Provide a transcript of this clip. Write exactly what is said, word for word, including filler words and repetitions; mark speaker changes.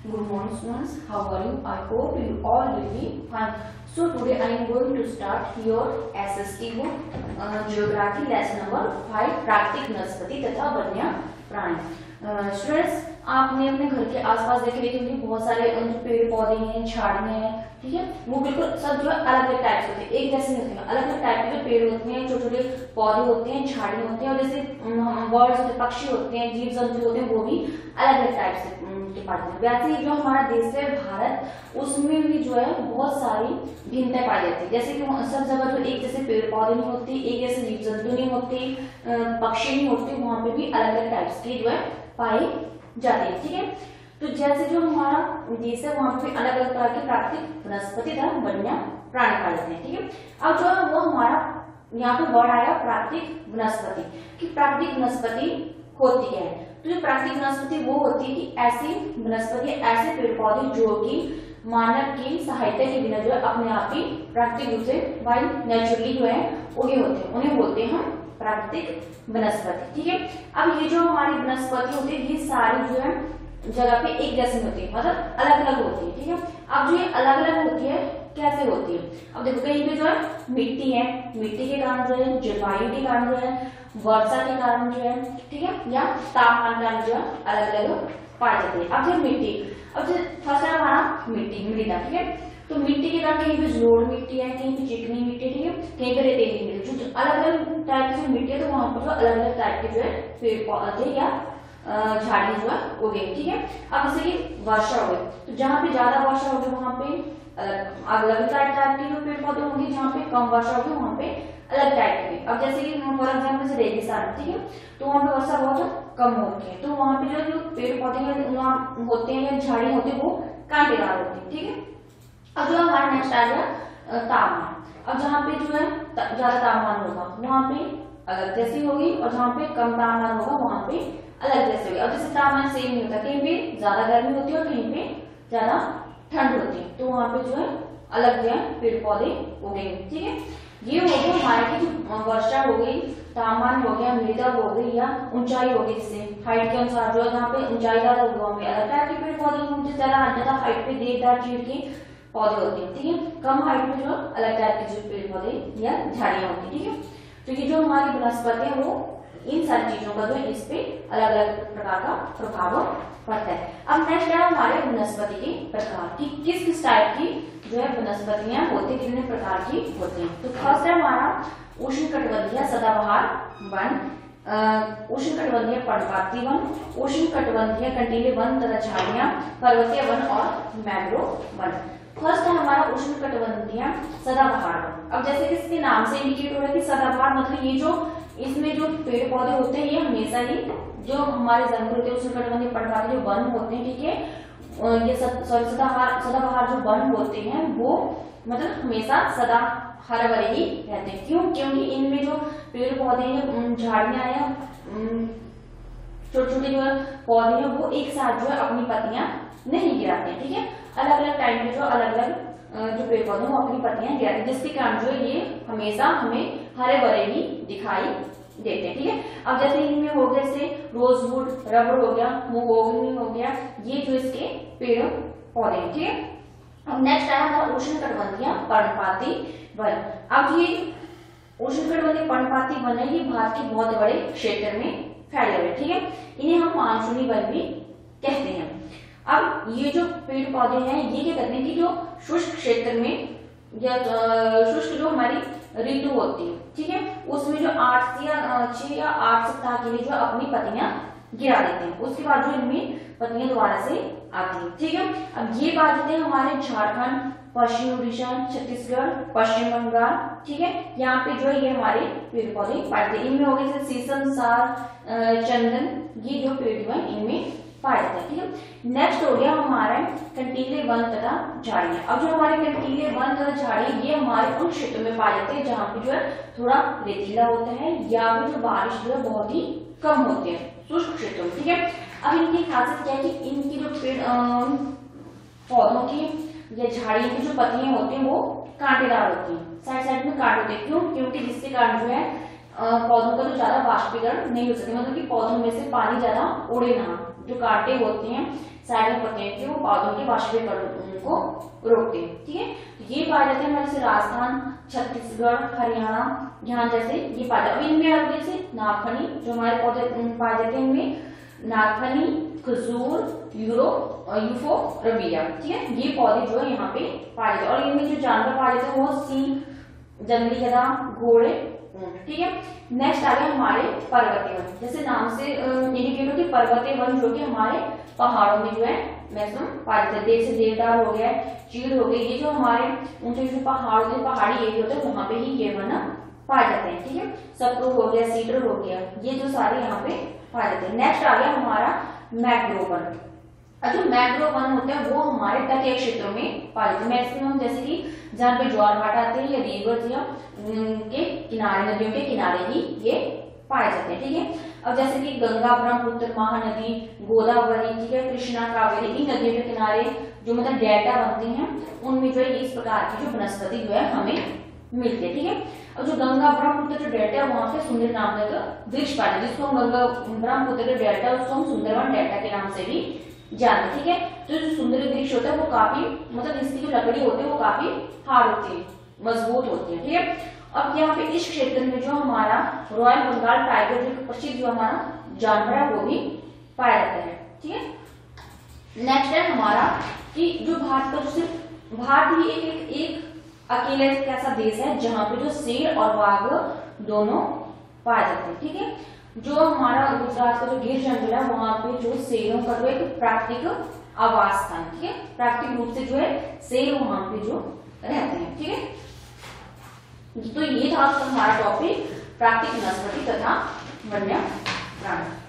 Speaker 1: Good morning students, how are you? I hope you all will be fine. So today I am going to start your S S T book uh, Geography lesson number five प्राकृतिक वनस्पति तथा वन्य प्राणी। Students आपने अपने घर के आसपास देखे देखेंगे बहुत सारे जो पेड़ पौधे हैं, झाड़ियां हैं, ठीक है, वो बिल्कुल सब जो है अलग अलग टाइप के होते हैं, एक जैसे नहीं होते हैं। अलग अलग टाइप के जो पेड़ होते हैं, छोटे छोटे पौधे होते हैं, झाड़ियां होती हैं, और जैसे बर्ड्स होते हैं, पक्षी होते हैं, जीव जंतु होते हैं, वो भी अलग अलग टाइप से के पाते हैं। वैसे ही जो हमारा देश है भारत, उसमें भी जो है बहुत सारी भिन्नताएं पाई जाती है। जैसे कि सब जगह जो एक जैसे पेड़ पौधे नहीं होते, एक जैसे जीव जंतु नहीं होते, पक्षी नहीं होते, वहां पे भी अलग अलग टाइप्स की जो है पाई जाती है, ठीक है। तो जैसे जो हमारा देश है वहां पे अलग अलग तरह के प्राकृतिक वनस्पति तथा वन्य प्राणी पाए जाते हैं, ठीक है। अब जो है वो हमारा यहाँ पे वर्ड आया प्राकृतिक वनस्पति, कि प्राकृतिक वनस्पति होती क्या है। तो जो प्राकृतिक वनस्पति वो होती है कि ऐसी वनस्पति, ऐसे पेड़ पौधे जो कि मानव की सहायता के बिना जो है अपने आप ही प्राकृतिक रूप से बाय नेचुरली जो है उगे होते हैं, उन्हें बोलते हैं हम प्राकृतिक वनस्पति, ठीक है। अब ये जो हमारी वनस्पति होती है, ये सारी जो है जगह पे एक जैसी होती है, मतलब अलग अलग होती है, ठीक है। अब जो ये अलग अलग होती है कैसे होती है, अब देखो कहीं पे जो है मिट्टी है, मिट्टी के कारण जो है, जलवायु के कारण जो है, वर्षा के कारण जो है, ठीक है, या तापमान के कारण जो है अलग अलग पाई जाती है। अब जो मिट्टी, अब जो फर्स्ट है हमारा मिट्टी, मृदा, ठीक है। तो मिट्टी के कारण कहीं पे जलोढ़ मिट्टी है, कहीं पे चिकनी मिट्टी, ठीक है, कहीं पे रेतीली मिट्टी, जो अलग अलग टाइप की मिट्टी है, तो वहां पर जो अलग अलग टाइप के जो है पेड़ पौधे या झाड़ी जो है उगे, ठीक है। अब जैसे कि वर्षा हो गई, तो जहाँ पे ज्यादा वर्षा होगी वहां पे अलग अलग टाइप के जो पेड़ पौधे होंगे, जहाँ पे कम वर्षा होगी वहां पे अलग टाइप के। अब जैसे कि फॉर एग्जाम्पल से रेगिस्तान, ठीक है, तो वहां पे वर्षा बहुत कम होती है, तो वहां पे जो जो पेड़ पौधे होते हैं या झाड़ी होती है वो कांटेदार होती है, ठीक है। अब जो हमारा नेक्स्ट आ गया तापमान। अब जहाँ पे जो है ज्यादा तापमान होगा वहां पे अलग जैसी होगी, और जहाँ पे कम तापमान होगा वहां पे अलग जैसे होगी। अब जैसे तापमान सेम नहीं होता, कहीं पे ज्यादा गर्मी होती है और कहीं पे ज्यादा ठंड होती है, तो वहां पे जो है अलग जो है पेड़ पौधे उगेंगे, ठीक है। ये हो गया हमारे की जो वर्षा हो गई, तापमान हो गया, मृदा हो गई, या ऊंचाई हो गई, जिससे हाइट के अनुसार जो है जहाँ पे ऊंचाई ज्यादा होगी वहां पे अलग टाइप के पेड़ पौधे होंगे, ज्यादा ज्यादा हाइट पे देवदार चीड़ के पौधे होते हैं, ठीक है। कम हाइट में जो अलग टाइप के जो पेड़ पौधे या झाड़ियां होती है, ठीक है। तो ये जो हमारी वनस्पति है वो इन सारी चीजों का जो है इस पे अलग अलग प्रकार का प्रभाव पड़ता है। अब नेक्स्ट है हमारे वनस्पति के प्रकार, कि किस किस टाइप की जो है वनस्पतियां होती है, कितने प्रकार की होती हैं। तो फर्स्ट है हमारा उष्णकटिबंधीय सदाबहार वन, उष्णकटिबंधीय पर्णपाती वन, उष्णकटिबंधीय कंटीले वन तथा झाड़ियां, पर्वतीय वन और मैंग्रोव वन। फर्स्ट है हमारा उष्णकटिबंधीय सदाबहार वन। अब जैसे कि इसके नाम से इंडिकेट हो रहा है कि सदाबहार मतलब ये जो इसमें जो पेड़ पौधे होते हैं ये हमेशा ही जो हमारे जंगल होते हैं, उष्णकटिबंधीय पर्णपाती जो वन होते हैं, ठीक है, ये सॉरी सदाबहार सदाबहार जो वन होते हैं वो मतलब हमेशा सदा हरे भरे ही रहते हैं। क्यों? क्योंकि इनमें जो पेड़ पौधे हैं, झाड़ियां हैं, छोटे छोटे जो पौधे हैं वो एक साथ जो है अपनी पत्तियां नहीं गिराते हैं, ठीक है। अलग अलग टाइम पे जो अलग अलग जो पेड़ पौधे वो अपनी पत्तियां गिराते हैं, जिसके कारण जो है ये हमेशा हमें हरे भरे ही दिखाई देते हैं, ठीक है। अब जैसे इनमें हो गए जैसे रोजवुड, रबर हो गया, महोगनी हो गया, ये जो इसके पेड़ पौधे हैं, ठीक है। अब नेक्स्ट आया हमारा उष्णकटिबंधीय पर्णपाती वन। अब ये उष्णकटिबंधीय पर्णपाती वन है, ये भारत के बहुत बड़े क्षेत्र में फैले हुए, ठीक है। इन्हें हम मानसूनी वन भी कहते हैं। अब ये जो पेड़ पौधे हैं ये क्या करते हैं कि जो शुष्क क्षेत्र में या शुष्क जो हमारी ऋतु होती है, ठीक है, उसमें जो आठ या छह या आठ सप्ताह के लिए जो अपनी पत्तियां गिरा देते हैं, उसके बाद जो इनमें पत्तियां दोबारा से आती है, ठीक है। अब ये बात होते हैं हमारे झारखंड, पश्चिम उड़ीसा, छत्तीसगढ़, पश्चिम बंगाल, ठीक है, यहाँ पे जो ये हमारे पेड़ पौधे पाते हैं। इनमें हो गए जैसे शीशम, साल, चंदन, ये जो पेड़ जो है इनमें पाए जाते हैं, ठीक है। नेक्स्ट हो गया हमारा कंटीले वन तथा झाड़ियां। अब जो हमारे कंटीले वन तथा झाड़ी ये हमारे उन क्षेत्रों में पाए जाते हैं जहाँ पे जो है थोड़ा रेतीला होता है, या फिर जो बारिश जो है बहुत ही कम होती है, शुष्क क्षेत्रों में, ठीक है। अब इनकी खासियत क्या है कि इनकी जो पेड़ पौधों की या झाड़ियों की जो पत्तियां होती हैं वो कांटेदार होती हैं, साइड साइड में कांटे होते हैं। क्यों? क्योंकि जिसके कारण जो है पौधों का जो ज्यादा वाष्पीकरण नहीं हो सके, मतलब कि पौधों में से पानी ज्यादा उड़े ना जो कांटे होते हैं साइड में पत्तियों के, वो पौधों के वाष्पीकरण को रोकते हैं। ठीक है, तो ये पाए जाते हैं हमारे जैसे राजस्थान, छत्तीसगढ़, हरियाणा, यहाँ जैसे ये पाए जाते हैं। इनमें अब जैसे नागफनी जो हमारे पौधे पाए जाते हैं, इनमें नागफनी, खजूर, यूरो यूफोरबिया। ठीक है, ये पौधे जो है यहाँ पे पाए जाते हैं। और इनमें जो जानवर पाए जाते हैं वो सिंह, जंगली गधा, घोड़े, ऊंट। ठीक है, नेक्स्ट आ गया हमारे पर्वतीय वन। जैसे नाम से इंडिकेट होती है पर्वतीय वन, जो कि हमारे पहाड़ों में जो है मैक्सिमम पाए जाते हैं। जैसे देवदार हो गया, चीड़ हो गई, ये जो हमारे ऊंचे ऊंचे पहाड़ होते हैं, पहाड़ी एरिया होते हैं, वहां पे ही ये वन पाए जाते हैं। ठीक है, सप्रू हो गया, सीडर हो गया, ये जो सारे यहाँ पे पाए जाते हैं। नेक्स्ट आ गया हमारा मैंग्रोव वन। जो मैंग्रोव वन होता है वो हमारे तटीय क्षेत्रों में पाए जाते हैं। मैक्सिमम जैसे कि जहाँ पे ज्वार भाटा आते हैं या रिवर या के किनारे, नदियों के किनारे ही ये पाए जाते हैं। ठीक है, अब जैसे कि गंगा, ब्रह्मपुत्र, महानदी, गोदावरी, ठीक है, कृष्णा, कावेरी, इन नदियों के किनारे जो मतलब डेल्टा बनते हैं, उनमें जो है इस प्रकार की जो वनस्पति जो है हमें मिलती है। ठीक है, और जो गंगा ब्रह्मपुत्र जो डेल्टा है वहां पे सुंदर नाम का वृक्ष पाए, जिसको हम गंगा ब्रह्मपुत्र के डेल्टा, उसको हम सुंदरवन डेल्टा के नाम से भी जानते। ठीक है, तो जो सुंदर वृक्ष होता है वो काफी मतलब इसकी जो लकड़ी होती है वो काफी हार्ड होती है, मजबूत होती है। ठीक है, अब यहाँ पे इस क्षेत्र में जो हमारा रॉयल बंगाल टाइगर, जो प्रसिद्ध जो हमारा जानवर है वो भी पाया जाता है। ठीक है, नेक्स्ट है हमारा कि जो भारत का सिर्फ भारत ही एक, एक, एक अकेला एक ऐसा देश है जहां पे जो शेर और बाघ दोनों पाए जाते हैं। ठीक है, जो हमारा गुजरात का जो गिर जंगल है वहां पे जो शेरों का जो एक प्राकृतिक आवास स्थान, ठीक है, प्राकृतिक रूप से जो है शेर वहां पे जो रहते हैं। ठीक है, तो ये था हमारा टॉपिक प्राकृतिक वनस्पति तथा वन्य प्राणी।